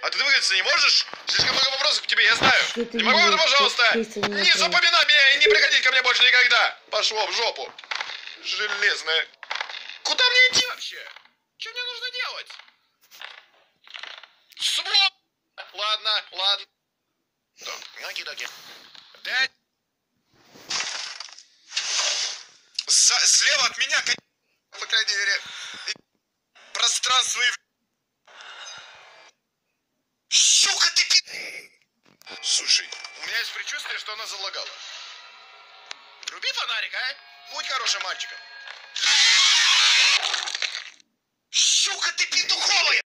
А ты двигаться не можешь? Слишком много вопросов к тебе, я знаю. Что-то Не могу это, не- пожалуйста? что-то не Не то. запоминай меня и не приходи ко мне больше никогда. Пошло в жопу. Железная. Куда мне идти вообще? Что мне нужно делать? Своп! Ладно, ладно. Оки-доки. Да. Слева от меня, по крайней мере, пространство и... Сука ты Слушай, у меня есть предчувствие, что она залагала. Вруби фонарик, а? Будь хорошим мальчиком. Сука ты петуховая!